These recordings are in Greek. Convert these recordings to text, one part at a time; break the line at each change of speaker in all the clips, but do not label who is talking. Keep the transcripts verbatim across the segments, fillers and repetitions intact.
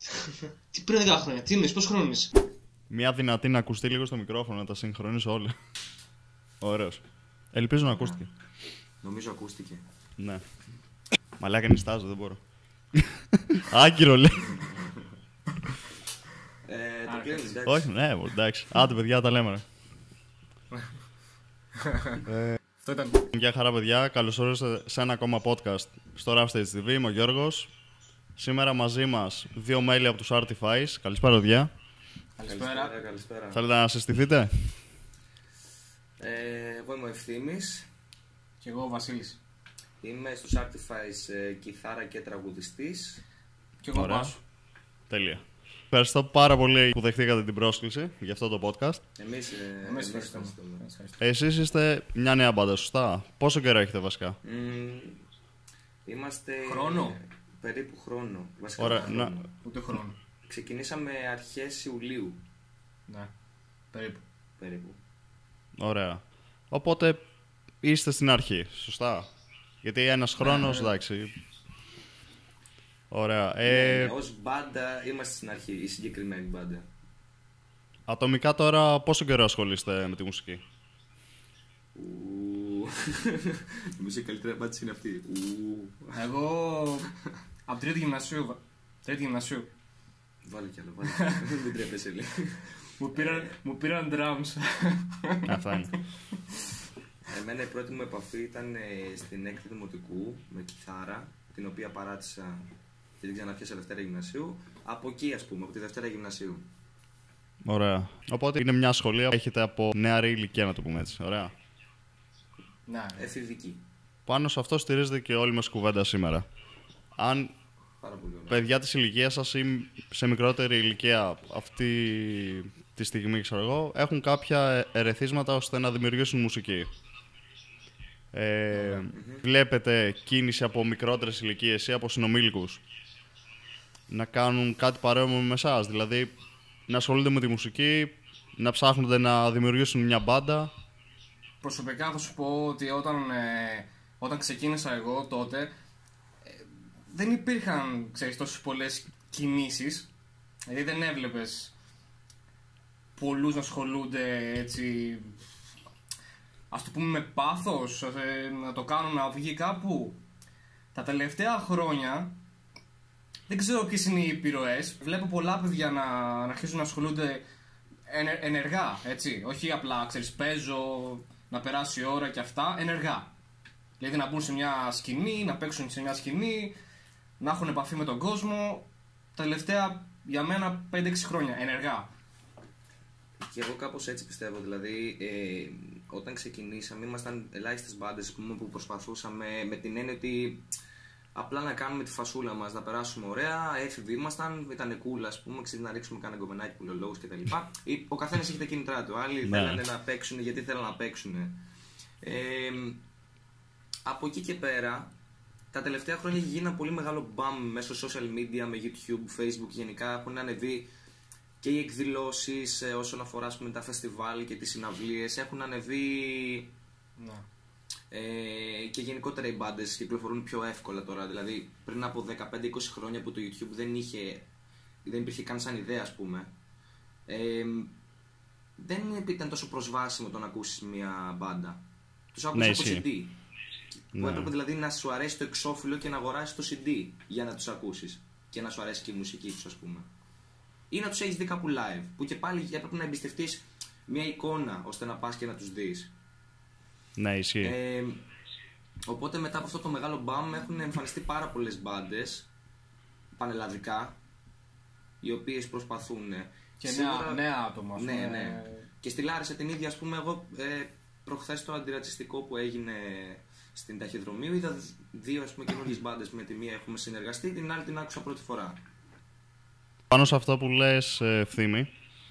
Τι πριν δέκα χρόνια, τι εννοείς, πώς χρόνες?
Μια δυνατή να ακουστεί λίγο στο μικρόφωνο, να τα συγχρονίσω όλα. Ωραίος. Ελπίζω να ακούστηκε.
Νομίζω ακούστηκε.
Ναι. Μαλάκα νιστάζω, δεν μπορώ. Άκυρο λέει.
Ε, το κλείνεις, εντάξει.
Όχι, ναι, εντάξει. Άντε παιδιά, τα λέμε.
Αυτό ήταν.
Γεια χαρά παιδιά, καλώς ορίσατε σε ένα ακόμα podcast στο Rapstage τι βι. Είμαι ο Γιώργος. Σήμερα μαζί μας δύο μέλη από τους Artifice. Καλησπέρα παιδιά.
Καλησπέρα.
Καλησπέρα.
Θέλετε να συστηθείτε?
Ε, εγώ είμαι ο Ευθύμης.
Και εγώ ο Βασίλης.
Είμαι στους Artifice ε, κιθάρα και τραγουδιστής.
Και εγώ ο
Ωραία.
Πάσου.
Τέλεια. Ευχαριστώ πάρα πολύ που δεχτήκατε την πρόσκληση για αυτό το podcast.
Εμείς, ε,
Εμείς
εμείς
ευχαριστούμε.
ευχαριστούμε.
Εσείς είστε μια νέα μπάντα, σωστά? Πόσο καιρό έχετε βασικά?
Μμμ, είμαστε...
Χρόνο.
Περίπου χρόνο. Βασικά
Ωραία,
χρόνο.
να-
Ούτε χρόνο.
Ξεκινήσαμε αρχές Ιουλίου,
Ναι. Περίπου.
περίπου.
Ωραία. Οπότε είστε στην αρχή, σωστά? Γιατί ένας χρόνος,
ναι.
εντάξει. Ωραία.
Ναι,
Ε,
ναι, ως μπάντα είμαστε στην αρχή, η συγκεκριμένη μπάντα.
ατομικά τώρα πόσο καιρό ασχολείστε με τη μουσική?
Ου. Νομίζω η καλύτερη απάντηση είναι αυτή. Ου.
Εγώ από τρίτη γυμνασίου. βα- Τρίτη γυμνασίου.
Βάλε κι άλλο, βάλε κι άλλο. Δεν τρέπεσαι λίγο.
Μου πήραν, μου πήραν drums.
Αυτά είναι.
Εμένα η πρώτη μου επαφή ήταν ε, στην έκτη δημοτικού με κιθάρα, την οποία παράτησα και την ξαναπιάσα Δευτέρα Γυμνασίου. Από εκεί, ας πούμε, από τη Δευτέρα Γυμνασίου.
Ωραία. Οπότε είναι μια σχολεία που έχετε από νεαρή ηλικία, να το πούμε έτσι. Ωραία.
Ναι.
Εφηβική.
Πάνω σε αυτό στηρίζεται και όλη μας κουβέντα σήμερα. Αν
Πάρα πολύ ωραία.
παιδιά της ηλικίας σας ή σε μικρότερη ηλικία αυτή τη στιγμή, ξέρω εγώ, έχουν κάποια ερεθίσματα ώστε να δημιουργήσουν μουσική. Ε, Βλέπετε κίνηση από μικρότερες ηλικίες ή από συνομήλικους να κάνουν κάτι παρόμοιο με εσάς, δηλαδή να ασχολούνται με τη μουσική, να ψάχνονται να δημιουργήσουν μια μπάντα.
Προσωπικά θα σου πω ότι όταν, ε, όταν ξεκίνησα εγώ τότε ε, δεν υπήρχαν, ξέρεις, τόσες πολλές κινήσεις. Δηλαδή δεν έβλεπες πολλούς να ασχολούνται έτσι, ας το πούμε με πάθος, ε, να το κάνουν να βγει κάπου. Τα τελευταία χρόνια δεν ξέρω ποιες είναι οι επιρροές. Βλέπω πολλά παιδιά να, να αρχίσουν να ασχολούνται ενε- ενεργά, έτσι. Όχι απλά, ξέρεις, παίζω, να περάσει η ώρα και αυτά, ενεργά. Δηλαδή να μπουν σε μια σκηνή, να παίξουν σε μια σκηνή, να έχουν επαφή με τον κόσμο. Τα τελευταία, για μένα, πέντε έξι χρόνια, ενεργά.
Και εγώ κάπως έτσι πιστεύω. Δηλαδή, ε, όταν ξεκινήσαμε, ήμασταν ελάχιστες μπάντες που προσπαθούσαμε με την έννοια ότι απλά να κάνουμε τη φασούλα μας, να περάσουμε ωραία. Έφηβοι ήμασταν, ήταν cool, ας πούμε, ξέρεις, να ρίξουμε κάνα γκομενάκι που λέει λόγους κτλ. Ο καθένας έχει τα κίνητρά του. Άλλοι
Ναι.
θέλανε να παίξουν γιατί θέλανε να παίξουν. Ε, από εκεί και πέρα, τα τελευταία χρόνια έχει γίνει ένα πολύ μεγάλο μπαμ μέσω social media, με YouTube, Facebook γενικά. Έχουν ανεβεί και οι εκδηλώσεις ε, όσον αφορά, ας πούμε, τα φεστιβάλ και τις συναυλίες. Έχουν ανεβεί
Ναι.
ε, και γενικότερα οι μπάντες κυκλοφορούν πιο εύκολα τώρα. Δηλαδή πριν από δεκαπέντε είκοσι χρόνια που το YouTube δεν, είχε, δεν υπήρχε καν σαν ιδέα, ας πούμε, ε, δεν ήταν τόσο προσβάσιμο το να ακούσεις μια μπάντα. Τους άκουσες
Ναι,
από
ισχύει.
σι ντι. Που
Ναι.
έπρεπε δηλαδή να σου αρέσει το εξώφυλλο και να αγοράσεις το σι ντι για να τους ακούσεις και να σου αρέσει και η μουσική τους, ας πούμε. Ή να τους έχεις δει κάπου live, που και πάλι έπρεπε να εμπιστευτείς μια εικόνα ώστε να πας και να τους δεις.
Ναι, ισχύει.
Ε, οπότε μετά από αυτό το μεγάλο μπαμ έχουν εμφανιστεί πάρα πολλές μπάντες πανελλαδικά, οι οποίες προσπαθούν.
Και
Σίγουρα-
νέα, νέα άτομα, ας
Ναι,
πούμε.
ναι. Και στη Λάρισα την ίδια, ας πούμε, εγώ ε, προχθές το αντιρατσιστικό που έγινε στην Ταχυδρομείου είδα δύο, ας πούμε, καινούργιες μπάντες. Με τη μία έχουμε συνεργαστεί, την άλλη την άκουσα πρώτη φορά.
Πάνω σε αυτό που λες, ε, Ευθύμη,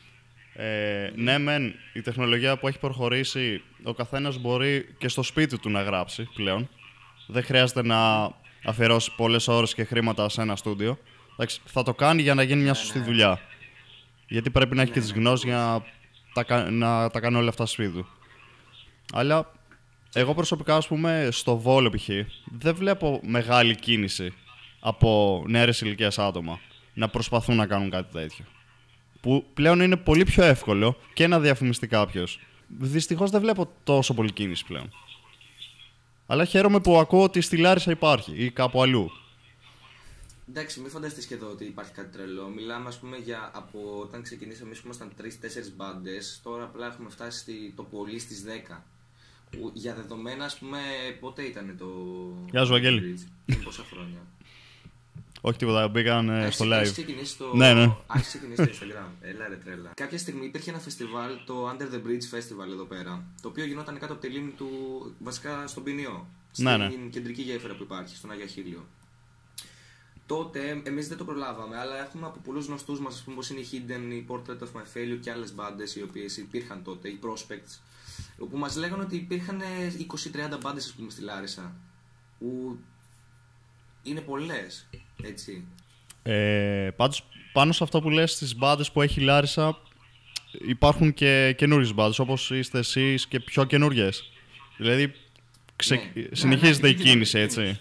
ε, ναι μεν η τεχνολογία που έχει προχωρήσει, ο καθένας μπορεί και στο σπίτι του να γράψει πλέον. Δεν χρειάζεται να αφιερώσει πολλές ώρες και χρήματα σε ένα στούντιο. Εντάξει, θα το κάνει για να γίνει μια σωστή δουλειά. Γιατί πρέπει να έχει και τις γνώσεις για να τα, κα- να τα κάνει όλα αυτά στο σπίτι του. Αλλά εγώ προσωπικά, ας πούμε, στο Βόλο π.χ. δεν βλέπω μεγάλη κίνηση από νέαρες ηλικίας άτομα. να προσπαθούν να κάνουν κάτι τέτοιο. Που πλέον είναι πολύ πιο εύκολο και να διαφημιστεί κάποιος. Δυστυχώς δεν βλέπω τόσο πολύ κίνηση πλέον. Αλλά χαίρομαι που ακούω ότι στη Λάρισα υπάρχει ή κάπου αλλού.
Εντάξει, μην φανταστείς και εδώ ότι υπάρχει κάτι τρελό. Μιλάμε, ας πούμε, για από όταν ξεκινήσαμε, εμείς που ήμασταν τρεις τέσσερις μπάντες, τώρα απλά έχουμε φτάσει στη, το πολύ στις δέκα. Που, για δεδομένα, ας πούμε, πότε ήταν το.
Γεια σου, Αγγέλη.
Πόσα χρόνια.
Όχι τίποτα, μπήκαν ε, στο live.
Έχεις ξεκινήσει το...
Ναι, ναι.
Έχεις ξεκινήσει το Instagram. Έλα ρε τρέλα. Κάποια στιγμή υπήρχε ένα φεστιβάλ, το Under the Bridge Festival εδώ πέρα, το οποίο γινόταν κάτω από τη λίμνη του, βασικά στον Ποινιό. Στην
Ναι, ναι.
κεντρική γέφυρα που υπάρχει, στον Άγιο Χίλιο. Τότε εμείς δεν το προλάβαμε, αλλά έχουμε από πολλούς γνωστούς μας, ας πούμε, όπως είναι η Hidden, η Portrait of My Failure και άλλες μπάντες οι οποίες υπήρχαν τότε, οι Prospects, όπου μας λέγανε ότι υπήρχαν είκοσι με τριάντα μπάντες, ας πούμε, στη Λάρισα. Που είναι πολλές, έτσι.
Ε, πάντως, πάνω σε αυτό που λες, στις μπάντες που έχει η Λάρισα, υπάρχουν και καινούριες μπάντες, όπως είστε εσείς και πιο καινούριες. Δηλαδή, ξε...
Ναι.
συνεχίζεται
Ναι,
η
ναι,
κίνηση,
ναι,
έτσι.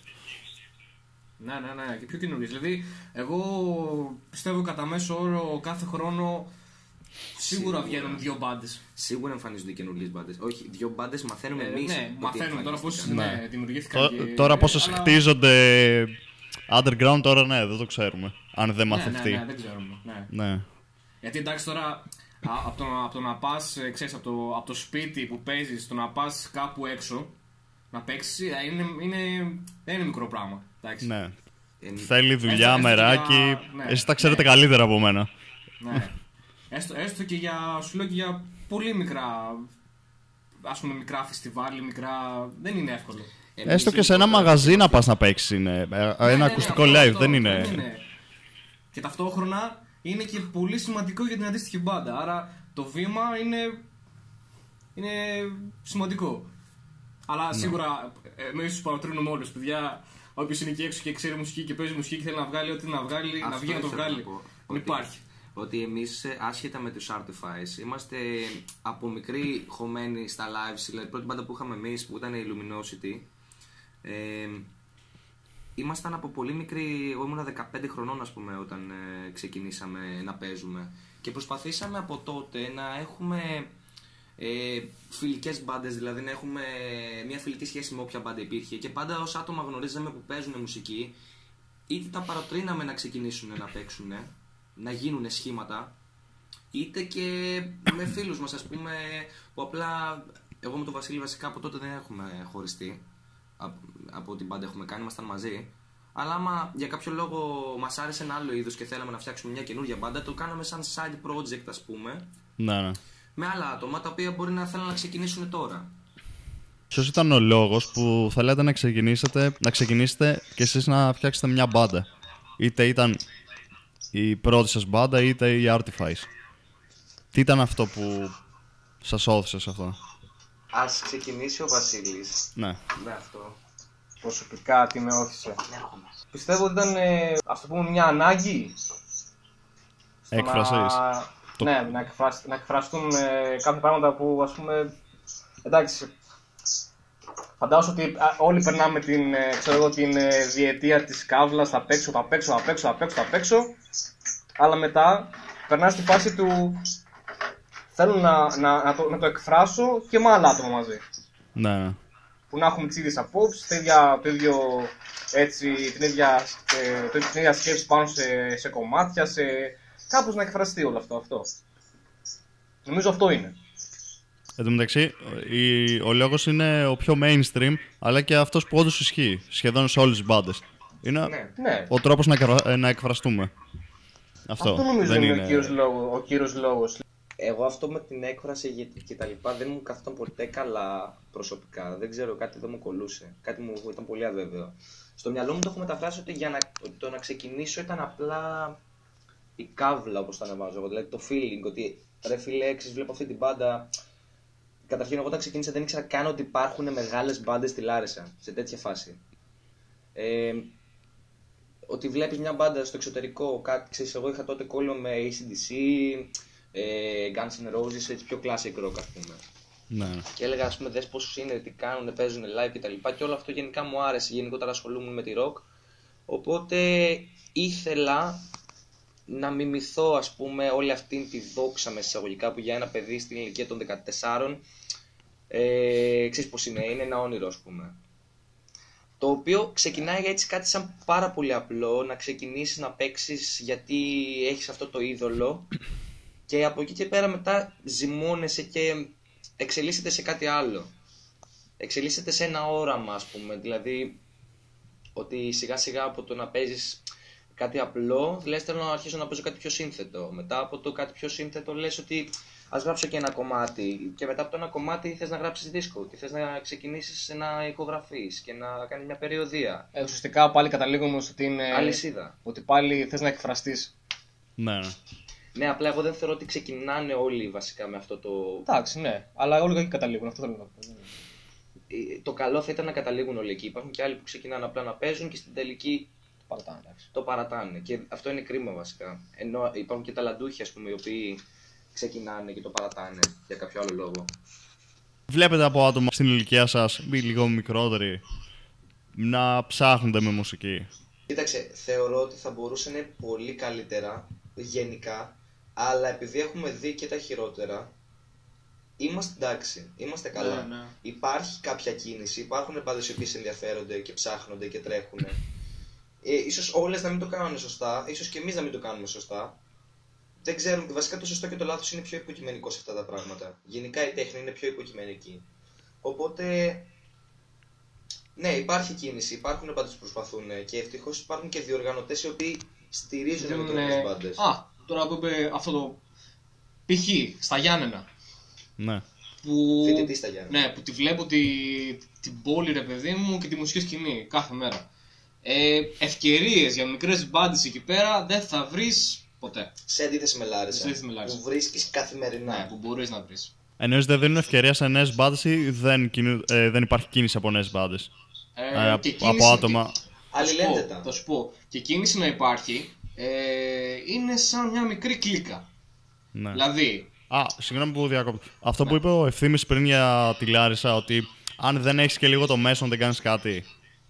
Ναι, ναι, ναι, και πιο καινούριες. Δηλαδή, εγώ πιστεύω κατά μέσο όρο κάθε χρόνο σίγουρα
Σίγουρα.
βγαίνουν δύο μπάντες.
Σίγουρα εμφανίζονται καινούργιες μπάντες. Όχι, δύο μπάντες μαθαίνουμε
Ε,
εμείς.
ναι,
ότι
μαθαίνουμε τώρα πώς
εμφανίστηκαν.
ναι, δημιουργήθηκαν.
Τω-
και-
Τώρα πόσες
αλλά-
χτίζονται underground, τώρα ναι, δεν το ξέρουμε. Αν δεν
Ναι,
μαθευτεί.
ναι, ναι, δεν ξέρουμε. Ναι.
Ναι.
Γιατί εντάξει τώρα, α, από το, να- από το να πας, ε, ξέρεις, από το, από το σπίτι που παίζεις, το να πας κάπου έξω να παίξεις, ε, είναι, είναι, δεν είναι μικρό πράγμα. Εντάξει.
Ναι.
Ε,
Θέλει δουλειά,
έστω και
μεράκι.
για- ναι,
Εσείς τα ξέρετε
ναι.
καλύτερα από μένα.
Ναι. Έστω, έστω και για, σου λέω και για πολύ μικρά, ας πούμε, μικρά φεστιβάλ, μικρά, δεν είναι εύκολο.
εμείς
Έστω και σε ένα
γενικότερα-
μαγαζί να πας να παίξεις είναι. Ε,
Ναι,
Ένα
ναι,
ακουστικό
αυτό,
live,
αυτό,
δεν είναι.
Και ταυτόχρονα είναι και πολύ σημαντικό για την αντίστοιχη μπάντα. Άρα το βήμα είναι, είναι σημαντικό. Αλλά σίγουρα εμείς τους παροτρύνουμε όλους, παιδιά. Όποιος είναι εκεί έξω και ξέρει μουσική και παίζει μουσική και θέλει να βγάλει ό,τι να βγάλει, να
Αυτό
βγει να το
ήθελα να
βγάλει.
πω,
Δεν
ότι-
υπάρχει.
Ότι εμείς, ε, άσχετα με τους Artifice, είμαστε από μικροί χωμένοι στα lives. Δηλαδή, η πρώτη μπάντα που είχαμε εμείς, που ήταν η Luminosity, ε, ήμασταν από πολύ μικροί. Εγώ ήμουν δεκαπέντε χρονών, ας πούμε, όταν ε, ξεκινήσαμε να παίζουμε. Και προσπαθήσαμε από τότε να έχουμε ε, φιλικές μπάντες, δηλαδή να έχουμε μια φιλική σχέση με όποια μπάντα υπήρχε. Και πάντα ως άτομα γνωρίζαμε που παίζουν μουσική, είτε τα παροτρύναμε να ξεκινήσουν να παίξουν, να γίνουν σχήματα, είτε και με φίλους μας, ας πούμε, που απλά εγώ με τον Βασίλη βασικά από τότε δεν έχουμε χωριστεί από, από την μπάντα έχουμε κάνει, ήμασταν μαζί. Αλλά άμα για κάποιο λόγο μας άρεσε ένα άλλο είδος και θέλαμε να φτιάξουμε μια καινούργια μπάντα, το κάναμε σαν side project, ας πούμε,
Ναι, ναι.
με άλλα άτομα τα οποία μπορεί να θέλουν να ξεκινήσουν τώρα.
Ποιος ήταν ο λόγος που θέλατε να ξεκινήσετε, να ξεκινήσετε και εσείς να φτιάξετε μια μπάντα? Είτε ήταν η πρώτη σας μπάντα, είτε η Artifice. Τι ήταν αυτό που σας όθησε σε αυτό?
Ας ξεκινήσει ο Βασίλης
Ναι.
με αυτό.
Προσωπικά τι με όθησε. Πιστεύω ότι ήταν, ε, ας το πούμε, μια ανάγκη. στο
Έκφρασης.
να-
Το-
Ναι, να, εκφρασ... να εκφραστούν ε, κάποια πράγματα που, ας πούμε, εντάξει, φαντάζομαι ότι α, όλοι περνάμε την, ε, ξέρω εγώ, την ε, διετία της καύλας, θα παίξω, θα παίξω, θα παίξω, θα παίξω, θα παίξω, αλλά μετά περνά στη φάση του θέλω να, να, να, το, να το εκφράσω και με άλλα άτομα μαζί.
Ναι, ναι.
Που να έχουμε τις ίδιες απόψεις, το ίδιο, το ίδιο, έτσι, την, ίδια, ε, το, την ίδια σκέψη πάνω σε, σε κομμάτια, σε... κάπως να εκφραστεί όλο αυτό, αυτό. Νομίζω αυτό είναι.
Εν τω μεταξύ, η- ο λόγος είναι ο πιο mainstream, αλλά και αυτός που όντως ισχύει σχεδόν σε όλες τις μπάντες. Είναι
Ναι.
Ναι.
ο τρόπος να, εκρα- να εκφραστούμε. Αυτό,
Αυτό νομίζω
δεν
είναι,
είναι...
Ο, κύριος λόγος, ο κύριος λόγος.
Εγώ αυτό με την έκφραση και τα λοιπά δεν μου καθόταν ποτέ καλά προσωπικά. Δεν ξέρω, κάτι δεν μου κολούσε. Κάτι μου ήταν πολύ αβέβαιο. Στο μυαλό μου το έχω μεταφράσει ότι για να, ότι το να ξεκινήσω ήταν απλά η κάβλα, όπως το ανεβάζω εγώ. Δηλαδή το feeling ότι ρε φίλε, έξι βλέπω αυτή την μπάντα. Καταρχήν, εγώ όταν ξεκίνησα δεν ήξερα καν ότι υπάρχουν μεγάλες μπάντες στη Λάρισα, σε τέτοια φάση. Ε, ότι βλέπεις μια μπάντα στο εξωτερικό, κάτι, ξέρεις, εγώ είχα τότε κόλλο με έι σι ντι σι, ε, Guns N' Roses, έτσι πιο classic rock, ας πούμε.
Ναι.
Και έλεγα, ας πούμε, δες πόσους είναι, τι κάνουν, παίζουν live κτλ. Και, και όλο αυτό γενικά μου άρεσε, γενικότερα ασχολούμουν με τη rock. Οπότε ήθελα να μιμηθώ, ας πούμε, όλη αυτή τη δόξα με εισαγωγικά που για ένα παιδί στην ηλικία των δεκατεσσάρων ε, ξέρεις πώς είναι, είναι ένα όνειρο, ας πούμε. Το οποίο ξεκινάει έτσι κάτι σαν πάρα πολύ απλό, να ξεκινήσεις να παίξεις γιατί έχεις αυτό το είδωλο και από εκεί και πέρα μετά ζυμώνεσαι και εξελίσσεται σε κάτι άλλο. Εξελίσσεται σε ένα όραμα, ας πούμε, δηλαδή ότι σιγά σιγά από το να παίζεις κάτι απλό, λες θέλω να αρχίσω να παίζω κάτι πιο σύνθετο. Μετά από το κάτι πιο σύνθετο λες ότι ας γράψω και ένα κομμάτι. Και μετά από το ένα κομμάτι θες να γράψεις δίσκο και θες να ξεκινήσεις να ηχογραφείς και να κάνεις μια περιοδία.
Ε, ουσιαστικά πάλι καταλήγουμε στο ότι είναι.
Αλυσίδα.
Ότι πάλι θες να εκφραστείς.
Ναι, ναι.
Ναι, απλά εγώ δεν θεωρώ ότι ξεκινάνε όλοι βασικά με αυτό το.
Εντάξει, ναι, αλλά όλοι εκεί καταλήγουν. Αυτό θέλω να πω.
Το καλό θα ήταν να καταλήγουν όλοι εκεί. Υπάρχουν και άλλοι που ξεκινάνε απλά να παίζουν και στην τελική
Το παρατάνε, εντάξει.
το παρατάνε. Και αυτό είναι κρίμα βασικά. Ενώ υπάρχουν και ταλαντούχοι, ας πούμε, οι οποίοι ξεκινάνε και το παρατάνε για κάποιο άλλο λόγο.
Βλέπετε από άτομα στην ηλικία σας, ή λίγο μικρότεροι, να ψάχνονται με μουσική?
Κοίταξε, θεωρώ ότι θα μπορούσε να είναι πολύ καλύτερα γενικά, αλλά επειδή έχουμε δει και τα χειρότερα, είμαστε εντάξει, είμαστε καλά.
Ναι, ναι.
Υπάρχει κάποια κίνηση, υπάρχουν πάντες οι οποίες ενδιαφέρονται και ψάχνονται και τρέχουν. Ε, ίσως όλες να μην το κάνουν σωστά, ίσως και εμείς να μην το κάνουμε σωστά. Δεν ξέρουμε, βασικά το σωστό και το λάθος είναι πιο υποκειμενικό σε αυτά τα πράγματα. Γενικά η τέχνη είναι πιο υποκειμενική. Οπότε, ναι, υπάρχει κίνηση, υπάρχουν πάντες που προσπαθούν και ευτυχώς υπάρχουν και διοργανωτές οι οποίοι στηρίζουν με τρόπους μπάντες.
Α, τώρα που είπε αυτό το. Π.χ. στα Γιάννενα.
Ναι.
Που...
Φοιτητή στα Γιάννενα.
Ναι, που τη βλέπω τη... την πόλη, ρε παιδί μου, και τη μουσική σκηνή κάθε μέρα. Ε, ευκαιρίες για μικρές μπάντες εκεί πέρα δεν θα βρεις ποτέ.
Σε αντίθεση με Λάρισα,
Σε αντίθεση με Λάρισα.
που βρίσκεις καθημερινά.
Ναι, που μπορείς να βρεις.
Εννοείς δεν δίνουν ευκαιρία σε νέες μπάντες ή δεν, κινου... ε, δεν υπάρχει κίνηση από νέες μπάντες?
Ε,
Ε,
και
από
κίνηση-
άτομα.
και-
Αλληλένδετα.
Θα σου πω. Και κίνηση να υπάρχει ε, είναι σαν μια μικρή κλίκα.
Ναι.
Δηλαδή,
Α, συγγνώμη που διακόπτω. Αυτό που είπε ο Ευθύμης πριν για τη Λάρισα, ότι αν δεν έχεις και λίγο το μέσο, δεν κάνεις κάτι.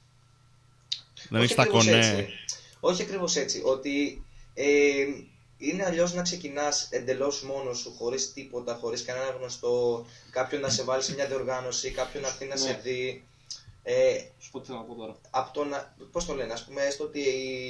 Δεν έχεις τα
ακριβώς
κονέ.
έτσι. Όχι ακριβώς έτσι. Ότι ε, είναι αλλιώς να ξεκινάς εντελώς μόνος σου, χωρίς τίποτα, χωρίς κανένα γνωστό, κάποιον να σε βάλει σε μια διοργάνωση, κάποιον να έρθει να σε
Ναι.
δει. Ε,
σου πω τι θέλω να πω τώρα.
από το να, πώς το λένε, ας πούμε, έστω ότι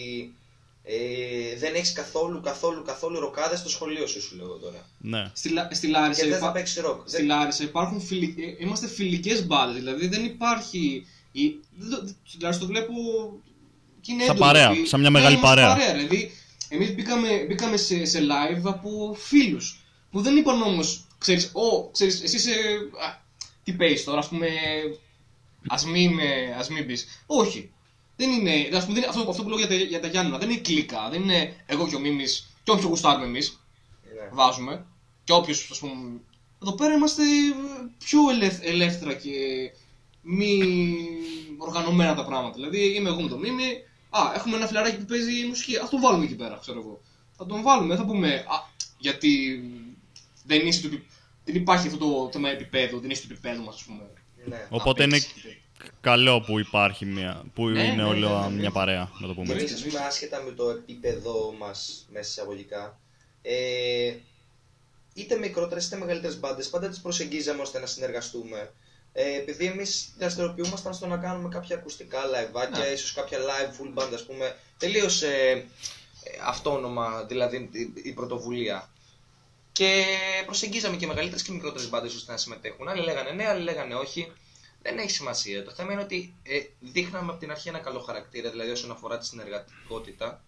ε, δεν έχεις καθόλου, καθόλου, καθόλου ροκάδες στο σχολείο σου, σου λέω τώρα.
Ναι.
Στη, Λα- στη Λάρισα,
Και δεν
υπά-
θα παίξεις ροκ.
στη
Δεν-
Λάρισα υπάρχουν φιλι... ε, είμαστε φιλικές μπάντες, δηλαδή δεν υπάρχει. Η... δεν το- Στη Λάρισα το βλέπω και είναι
Σαν
έντονο,
παρέα,
δηλαδή.
σαν μια μεγάλη
Ναι, είμαστε
παρέα.
Δηλαδή, εμείς μπήκαμε, μπήκαμε σε, σε live από φίλους που δεν είπαν όμως, ξέρεις, «Ω, ξέρεις, εσύ είσαι, α, τι παίζεις τώρα, ας πούμε, ας μην, ε, ας μην πεις». Όχι. Δεν είναι, ας πούμε, δεν, αυτό, αυτό που λέω για τα, για τα Γιάννενα δεν είναι κλίκα, δεν είναι εγώ και ο Μίμης και όποιο γουστάρουμε εμείς.
Ναι.
Βάζουμε. Και όποιος, ας πούμε. Εδώ πέρα είμαστε πιο ελεύθ- ελεύθερα και μη οργανωμένα τα πράγματα. Δηλαδή, είμαι εγώ με το Μίμη. Α, έχουμε ένα φιλαράκι που παίζει μουσική. Α το βάλουμε εκεί πέρα, ξέρω εγώ. Θα τον βάλουμε, θα πούμε. Α, γιατί δεν, είσαι του, επι- δεν υπάρχει αυτό το θέμα επίπεδο, δεν είσαι του επίπεδου μας, ας πούμε.
Ναι.
Οπότε είναι καλό που υπάρχει μια, που
Ναι,
είναι
ναι,
όλο
ναι, ναι, ναι.
μια παρέα, να το πούμε
Και
έτσι.
εμείς, ας πούμε, άσχετα με το επίπεδο μας, μέσα εισαγωγικά, ε, είτε μικρότερες είτε μεγαλύτερες μπάντες, πάντα τις προσεγγίζαμε ώστε να συνεργαστούμε. Ε, επειδή εμείς δραστηριοποιούμασταν στο να κάνουμε κάποια ακουστικά liveάκια,
Ναι.
ίσως κάποια live full band, ας πούμε, τελείως ε, ε, αυτόνομα, δηλαδή η, η πρωτοβουλία. Και προσεγγίζαμε και μεγαλύτερες και μικρότερες μπάντες ώστε να συμμετέχουν. Άλλοι λέγανε ναι, άλλοι λέγανε όχι. Δεν έχει σημασία. Το θέμα είναι ότι ε, δείχναμε από την αρχή ένα καλό χαρακτήρα, δηλαδή όσον αφορά τη συνεργατικότητα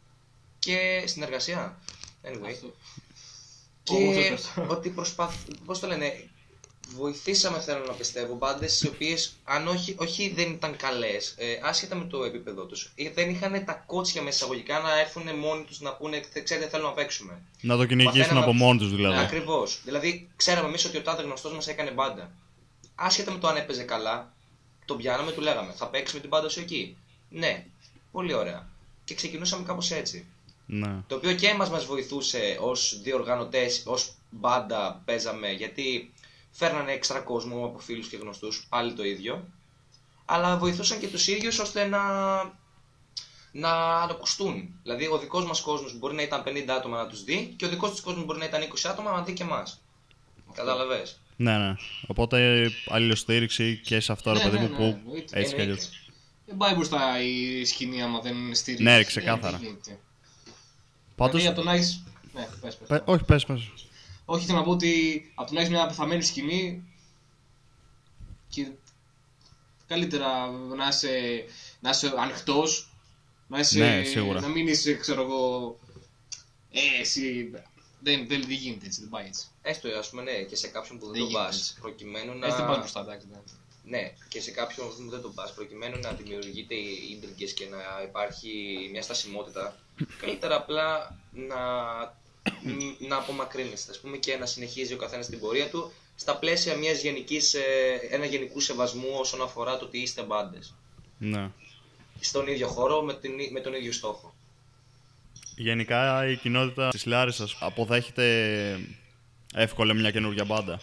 και συνεργασία. Anyway.
Αυτό.
Και
Όπως είπες.
ότι προσπαθ... πώς το λένε, βοηθήσαμε, θέλω να πιστεύω, μπάντες οι οποίες αν όχι, όχι δεν ήταν καλές, ε, άσχετα με το επίπεδο τους, ε, δεν είχαν τα κότσια με εισαγωγικά να έρθουν μόνοι τους να πούνε ξέρετε θέλω να παίξουμε.
Να το κυνηγήσουν
Μαθαίναμε-
από μόνοι τους δηλαδή.
Ναι, ακριβώς. Δηλαδή, ξέραμε εμείς ότι ο τάδε γνωστός μας έκανε μπάντα. Άσχετα με το αν έπαιζε καλά, τον πιάναμε, του λέγαμε θα παίξεις με την μπάντα σου εκεί. Ναι, πολύ ωραία. Και ξεκινούσαμε κάπως έτσι.
Ναι.
Το οποίο και εμάς μας βοηθούσε ως διοργανωτές, ως μπάντα παίζαμε, γιατί φέρνανε έξτρα κόσμο από φίλους και γνωστούς, πάλι το ίδιο. Αλλά βοηθούσαν και τους ίδιους ώστε να, να ακουστούν. Δηλαδή, ο δικός μας κόσμος μπορεί να ήταν πενήντα άτομα να τους δει και ο δικός της κόσμος μπορεί να ήταν είκοσι άτομα να δει και εμάς. Κατάλαβες.
Ναι, ναι. Οπότε αλληλοστήριξη και σε αυτό, ρε
Ναι,
παιδί
ναι,
μου,
ναι,
που
εννοείται.
έτσι κι αλλιώς.
Εννοείται.
Δεν πάει μπροστά η σκηνή άμα δεν στηρίζει.
Ναι, ξεκάθαρα.
Πάντως...
Πάντως.
Δηλαδή, από το να έχεις... Ναι, πες, πες.
Πε- Όχι, πες, πες.
Όχι, θέλω να πω ότι από το να έχεις μια πεθαμένη σκηνή και καλύτερα να είσαι, να είσαι ανοιχτός, να, είσαι,
Ναι, σίγουρα.
να μην είσαι, ξέρω εγώ, ε, εσύ, δεν, δεν, δεν γίνεται έτσι, δεν πάει έτσι.
Έστω, ας πούμε, ναι, και σε κάποιον που δεν,
Δεν
τον
γίνεται
πας,
έτσι.
προκειμένου να...
Έτσι δεν πας μπροστά, εντάξει. ναι.
Ναι, και σε κάποιον που δεν τον πας, προκειμένου να δημιουργείται ίντριγκες και να υπάρχει μια στασιμότητα, καλύτερα απλά να, να απομακρύνεστε, ας πούμε, και να συνεχίζει ο καθένας την πορεία του στα πλαίσια μιας γενικής, ε, ένα γενικού σεβασμού όσον αφορά το ότι είστε μπάντες.
Ναι.
Στον ίδιο χώρο, με, την, με τον ίδιο στόχο.
Γενικά η κοινότητα της Λάρισσας αποδέχεται εύκολα μια καινούργια μπάντα.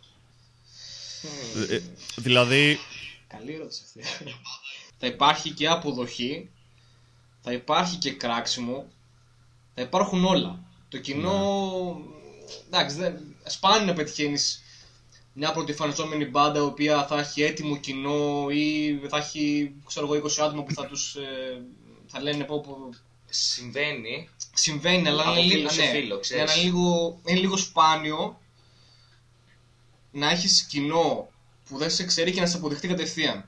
Mm.
Ε, δηλαδή,
Καλή ερώτηση αυτή. Θα υπάρχει και αποδοχή, θα υπάρχει και κράξιμο, θα υπάρχουν όλα. Το κοινό, εντάξει, δεν, σπάνια να πετυχαίνεις μια πρωτοεμφανιζόμενη μπάντα η οποία θα έχει έτοιμο κοινό ή θα έχει, ξέρω εγώ, είκοσι άτομα που θα τους ε, θα λένε πω, πω
Συμβαίνει.
συμβαίνει, αλλά
Από
είναι,
φίλο
λίγο,
σε
ναι,
φίλο, ξέρεις.
είναι, λίγο, είναι λίγο σπάνιο να έχεις κοινό που δεν σε ξέρει και να σε αποδεχτεί κατευθείαν.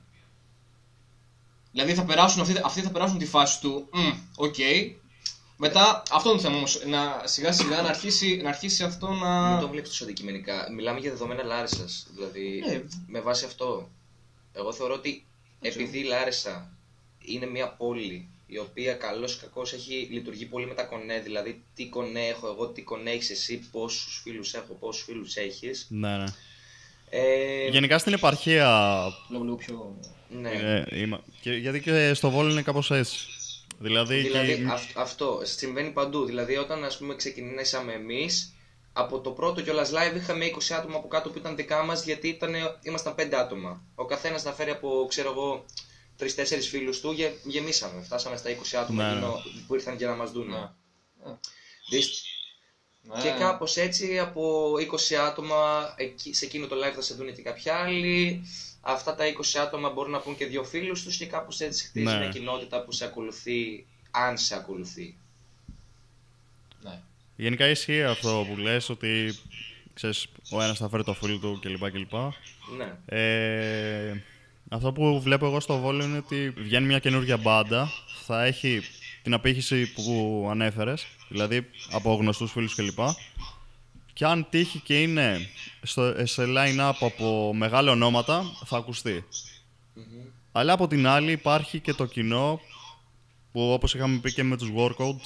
Δηλαδή θα περάσουν, αυτοί, αυτοί θα περάσουν τη φάση του οκ. Okay. Μετά, αυτό είναι το θέμα όμως, να, σιγά σιγά να αρχίσει, να αρχίσει αυτό να...
Μην το βλέπεις τόσο αντικειμενικά. Μιλάμε για δεδομένα Λάρισσας. Δηλαδή,
Ναι.
με βάση αυτό, εγώ θεωρώ ότι επειδή η Λάρισα είναι μια πόλη η οποία καλώς ή κακώς έχει λειτουργεί πολύ με τα κονέ, δηλαδή τι κονέ έχω εγώ, τι κονέ έχεις εσύ, πόσους φίλους έχω, πόσους φίλους έχεις.
ναι, ναι.
Ε,
Γενικά στην επαρχία.
Λόγω λίγο πιο...
ναι.
Ε, είμα- και, γιατί και στο Βόλο είναι κάπως έτσι. Δηλαδή,
Δηλαδή
και...
αυ- αυτό συμβαίνει παντού. Δηλαδή όταν ας πούμε ξεκινήσαμε εμείς, από το πρώτο κιόλας live είχαμε είκοσι άτομα από κάτω που ήταν δικά μας, γιατί ήταν, ήμασταν πέντε άτομα. Ο καθένας να φέρει από, ξέρω εγώ, τρεις τέσσερις φίλους του, γε, γεμίσαμε. Φτάσαμε στα είκοσι άτομα
Ναι,
εκείνο που ήρθαν για να μας δουν.
Ναι.
Δεις,
Ναι.
και κάπως έτσι από είκοσι άτομα εκεί, σε εκείνο το live θα σε δουν και κάποιοι άλλοι. Αυτά τα είκοσι άτομα μπορούν να πούν και δύο φίλους τους και κάπως έτσι χτίζει
Ναι.
μια κοινότητα που σε ακολουθεί, αν σε ακολουθεί.
Ναι.
Γενικά ισχύει αυτό που λες, ότι ξέρεις, ο ένας θα φέρει το φίλο του κλπ. κλπ.
Ναι.
Ε, αυτό που βλέπω εγώ στο Βόλο είναι ότι βγαίνει μια καινούργια μπάντα, θα έχει την απήχηση που ανέφερες, δηλαδή από γνωστούς φίλους κλπ. Και αν τύχει και είναι στο, σε line-up από μεγάλα ονόματα, θα ακουστεί.
Mm-hmm.
Αλλά από την άλλη υπάρχει και το κοινό που, όπως είχαμε πει και με τους Workout,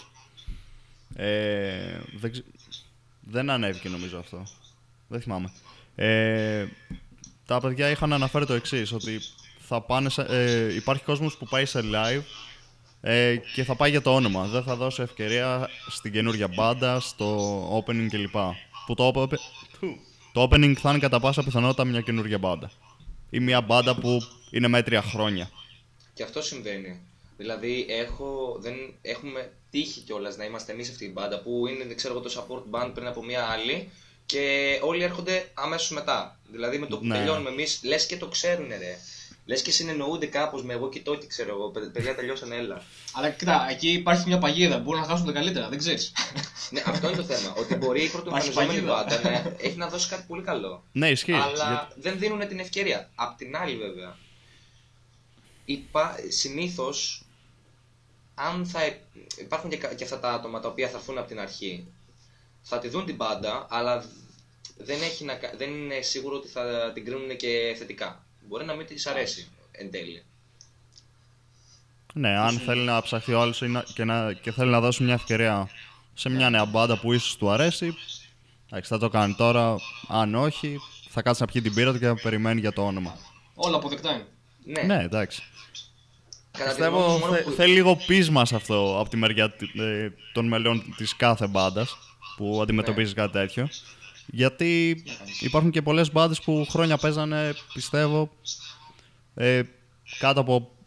ε, δεν, ξε- δεν ανέβηκε νομίζω αυτό. Δεν θυμάμαι. Ε, τα παιδιά είχαν αναφέρει το εξής, ότι θα πάνε σε, ε, υπάρχει κόσμος που πάει σε live ε, και θα πάει για το όνομα. Δεν θα δώσει ευκαιρία στην καινούργια μπάντα, στο opening κλπ. Που το, ope- το opening θα είναι κατά πάσα πιθανότητα μια καινούργια μπάντα. Ή μια μπάντα που είναι μέτρια χρόνια.
Και αυτό συμβαίνει. Δηλαδή έχω, δεν, έχουμε τύχει κιόλας να είμαστε εμείς αυτή η μπάντα που είναι, δεν ξέρω εγώ, το support band πριν από μια άλλη και όλοι έρχονται αμέσως μετά. Δηλαδή με το που
Ναι.
τελειώνουμε εμείς, λες και το ξέρουνε ρε. Λες και συνεννοούνται κάπως με εγώ και το τι ξέρω εγώ. «Παι- Παιδιά τελειώσανε, έλα.
Αλλά κοίτα, εκεί υπάρχει μια παγίδα. Μπορούν να χάσουν τα καλύτερα, δεν ξέρεις.
Ναι, αυτό είναι το θέμα. Ότι μπορεί η πρωτοεμφανιζόμενη
παγίδα.
μπάντα να έχει να δώσει κάτι πολύ καλό.
Ναι, ισχύει.
Αλλά
Γιατί-
δεν δίνουν την ευκαιρία. Απ' την άλλη, βέβαια, υπά... συνήθως, αν θα υ- υπάρχουν και, κα- και αυτά τα άτομα τα οποία θα έρθουν από την αρχή, θα τη δουν την μπάντα, αλλά δεν, έχει να... κα- δεν είναι σίγουρο ότι θα την κρίνουν και θετικά. Μπορεί να μην της αρέσει εν τέλει.
Ναι, αν θέλει να ψαχθεί ο άλλος ή να- και, να, και θέλει να δώσει μια ευκαιρία σε μια νέα μπάντα που ίσως του αρέσει, εντάξει, θα το κάνει τώρα. Αν όχι, θα κάτσει να πιει την πύρα του και να περιμένει για το όνομα.
Όλα αποδεκτά είναι.
Ναι,
Ναι, εντάξει.
κατά τη γνώμη μου,
Πιστεύω
μόνο
θε-
που...
θέλει λίγο πείσμα σε αυτό από τη μεριά ε, των μελών της κάθε μπάντας που αντιμετωπίζει κάτι τέτοιο. Γιατί υπάρχουν και πολλές μπάντες που χρόνια παίζανε, πιστεύω, ε, κάτω από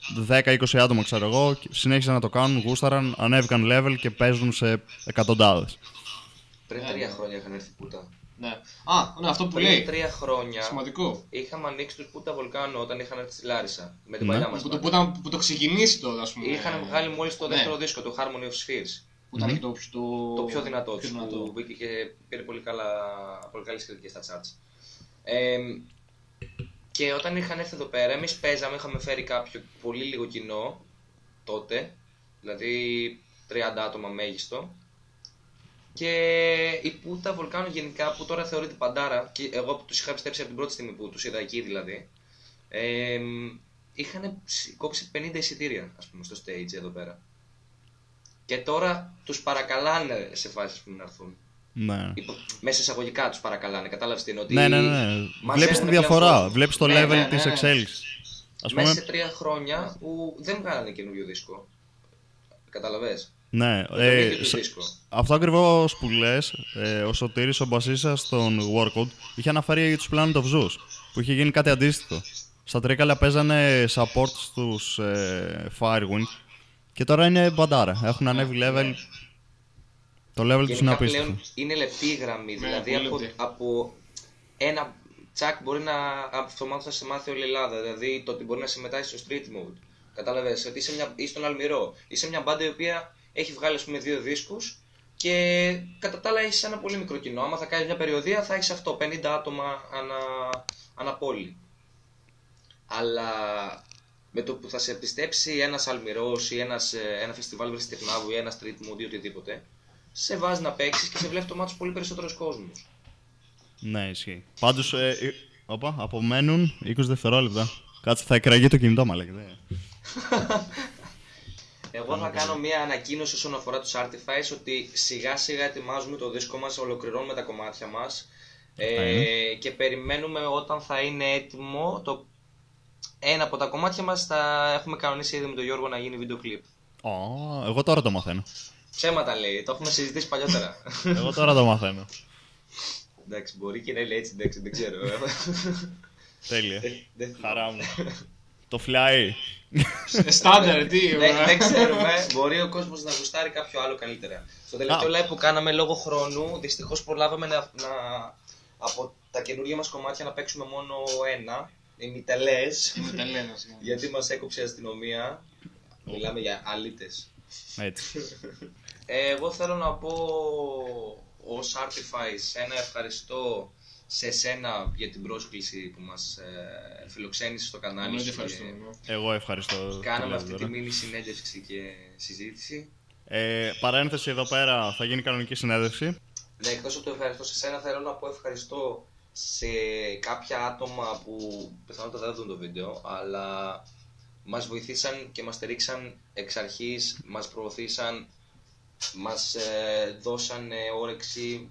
δέκα είκοσι άτομα, ξέρω εγώ, συνέχισαν να το κάνουν, γούσταραν, ανέβηκαν level και παίζουν σε εκατοντάδες.
Πριν τρία χρόνια είχαν έρθει Πούτα.
Ναι. Α, ναι, αυτό που
Πριν
λέει.
τρία χρόνια
Σημαντικό.
είχαμε ανοίξει τους Πούτα Βολκάνο όταν είχαν έρθει στη Λάρισα. Με την
Ναι.
παλιά μας.
Που το,
μπάντα.
που, ήταν, που το ξεκινήσει τώρα, ας πούμε.
Είχαν βγάλει μόλις το
Ναι.
δεύτερο δίσκο, το Harmony of Spheres.
Που ήταν και το, το,
Το πιο δυνατό
πιο
τους,
δυνατό.
που μπήκε και πήρε πολύ, καλά, πολύ καλές κριτικές στα charts. Ε, και όταν είχαν έρθει εδώ πέρα, εμείς παίζαμε, είχαμε φέρει κάποιο πολύ λίγο κοινό τότε, δηλαδή τριάντα άτομα μέγιστο. Και η Πούτα Βολκάνο γενικά, που τώρα θεωρείται παντάρα, και εγώ που τους είχα πιστέψει από την πρώτη στιγμή που τους είδα εκεί δηλαδή, ε, είχαν κόψει πενήντα εισιτήρια, ας πούμε, στο stage εδώ πέρα. Και τώρα τους παρακαλάνε σε φάσεις που να έρθουν.
Ναι.
Υπο... Μέσα εισαγωγικά τους παρακαλάνε, κατάλαβες τι είναι, ότι
Ναι, ναι, ναι.
μαζεύουν
Βλέπεις τη
μια
διαφορά,
φόρμα.
βλέπεις το
Ναι,
level
ναι, ναι,
της
ναι.
εξέλιξης. Ας
Μέσα
πούμε,
σε τρία χρόνια που δεν βγάλανε καινούριο δίσκο. Καταλαβες.
ναι,
Το
ε,
ίδιο το
σε-
δίσκο.
αυτό ακριβώς που λες, ε, ο Σωτήρης, ο μπασίστας στον Workout, είχε αναφέρει τους Planet of Zeus, που είχε γίνει κάτι αντίστοιχο. Στα Τρίκαλα παίζανε support στους ε, Firewind και τώρα είναι μπαντάρα. Έχουν ανέβει level. Το level τους είναι
Γενικά
απίστευτο.
πλέον είναι λεπτή η γραμμή.
Ναι,
δηλαδή
πολύ
από,
λεπτή.
από ένα τσακ μπορεί να αυτομάτως να σε μάθει όλη η Ελλάδα. Δηλαδή το ότι μπορεί να συμμετάσχει στο street mode. Κατάλαβες, ότι είσαι, μια, είσαι στον Αλμυρό. Είσαι μια μπάντα η οποία έχει βγάλει, ας πούμε, δύο δίσκους και κατά τα άλλα έχει ένα πολύ μικρό κοινό. Άμα θα κάνει μια περιοδία θα έχει αυτό, πενήντα άτομα ανά, ανά πόλη. Αλλά με το που θα σε πιστέψει ένας Αλμυρός ή ένας, ε, ένα φεστιβάλ Βρυσιτεχνάβου ή ένα street mood ή οτιδήποτε, σε βάζει να παίξεις και σε βλέπει το μάτσο πολύ περισσότερος κόσμος.
Ναι, ισχύει. Πάντως, ε, ε, όπα, απομένουν είκοσι δευτερόλεπτα. Κάτσε, θα εκραγεί το κινητό μου, λέγεται.
Εγώ θα κάνω μια ανακοίνωση όσον αφορά τους Artifice, ότι σιγά σιγά ετοιμάζουμε το δίσκο μας, ολοκληρώνουμε τα κομμάτια μας ε, και περιμένουμε όταν θα είναι έτοιμο το... ένα από τα κομμάτια μας θα έχουμε κανονίσει ήδη με τον Γιώργο να γίνει βίντεο κλιπ.
Ω, εγώ τώρα το μαθαίνω.
Ψέματα λέει, το έχουμε συζητήσει παλιότερα.
Εγώ τώρα το μαθαίνω.
Εντάξει, μπορεί και να λέει έτσι, εντάξει, δεν ξέρω.
Τέλεια.
Δεν- δεν-
Χαρά μου. Το fly.
Στάνταρ, τι.
Δεν, δεν ξέρουμε. Μπορεί ο κόσμος να γουστάρει κάποιο άλλο καλύτερα. Στο τελευταίο
Α.
live που κάναμε λόγω χρόνου, δυστυχώς προλάβαμε να, να, από τα καινούργια μας κομμάτια να παίξουμε μόνο ένα. Ημιτελές.
Τελένας, ναι.
Γιατί μας έκοψε η αστυνομία. Μιλάμε για αλήτες.
Έτσι.
Ε, εγώ θέλω να πω ως Artifice ένα ευχαριστώ σε σένα για την πρόσκληση που μας ε, φιλοξένησε στο κανάλι
Εμείς
σου.
ευχαριστούμε.
και
ναι.
Εγώ ευχαριστώ.
Κάναμε
πολύ,
αυτή τη
τώρα.
μίνι συνέντευξη και συζήτηση.
Ε, παρένθεση εδώ πέρα, θα γίνει κανονική συνέντευξη.
Ναι, εκτός από το ευχαριστώ σε σένα, θέλω να πω ευχαριστώ σε κάποια άτομα που πιθανότατα δεν δουν το βίντεο, αλλά μας βοηθήσαν και μας στηρίξαν εξ αρχής, μας προωθήσαν, μας ε, δώσαν ε, όρεξη,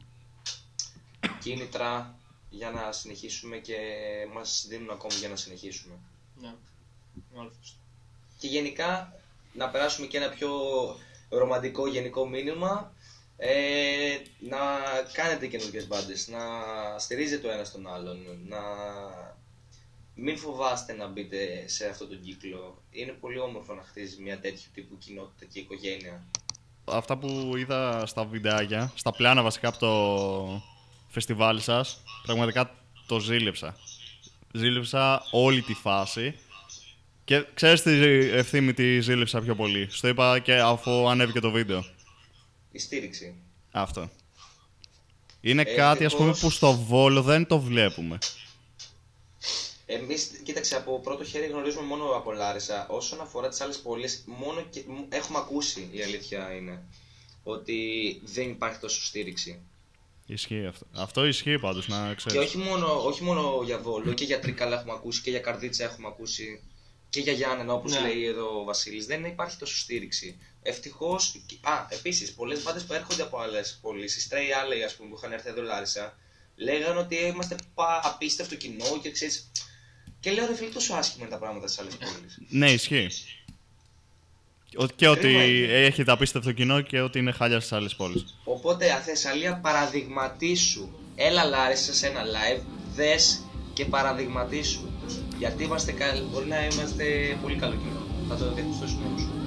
κίνητρα για να συνεχίσουμε και μας δίνουν ακόμη για να συνεχίσουμε.
Ναι. Μάλιστα.
Και γενικά να περάσουμε και ένα πιο ρομαντικό γενικό μήνυμα, ε, να κάνετε καινούργιες μπάντες, να στηρίζετε ο ένας τον άλλον, να μην φοβάστε να μπείτε σε αυτόν τον κύκλο. Είναι πολύ όμορφο να χτίζεις μια τέτοιου τύπου κοινότητα και οικογένεια.
Αυτά που είδα στα βιντεάκια, στα πλάνα βασικά από το φεστιβάλ σας, πραγματικά το ζήλεψα. Ζήλεψα όλη τη φάση. Και ξέρεις τι, Ευθύμη, τι ζήλεψα πιο πολύ. Στο είπα και αφού ανέβηκε το βίντεο.
Η στήριξη.
Αυτό. Είναι
Ευτυχώς.
κάτι, ας πούμε, που στο Βόλο δεν το βλέπουμε.
Εμείς, κοίταξε, από πρώτο χέρι γνωρίζουμε μόνο από Λάρισα. Όσον αφορά τις άλλες πόλεις, μόνο και, μ- έχουμε ακούσει, η αλήθεια είναι, ότι δεν υπάρχει τόσο στήριξη.
Ισχύει αυτό. Αυτό ισχύει πάντως, να
Και
ξέρεις.
όχι μόνο, όχι μόνο για Βόλο, και για Τρίκαλα έχουμε ακούσει, και για Καρδίτσα έχουμε ακούσει, και για Γιάννενα, όπως
Ναι.
λέει εδώ ο Βασίλης. Δεν υπάρχει τόσο στήριξη. Ευτυχώς. Α, επίσης, πολλές μπάντες που έρχονται από άλλες πόλεις, οι Stray Alley, ας πούμε, που είχαν έρθει εδώ Λάρισα, λέγανε ότι είμαστε πα- απίστευτο κοινό και ξέρεις. Και λέω, ρε φίλε, τόσο άσχημα είναι τα πράγματα στις άλλες πόλεις.
Ναι, ισχύει. Ο- Και ότι
Κρίμα είναι.
έχει τα απίστευτο κοινό και ότι είναι χάλια στις άλλες πόλεις.
Οπότε, Αθεσσαλία, παραδειγματίσου. Έλα Λάρισα σε ένα live, δες και παραδειγματίσου. Γιατί είμαστε καλ... μπορεί να είμαστε πολύ καλό κοινό. θα το διαπιστώσει μόνο σου.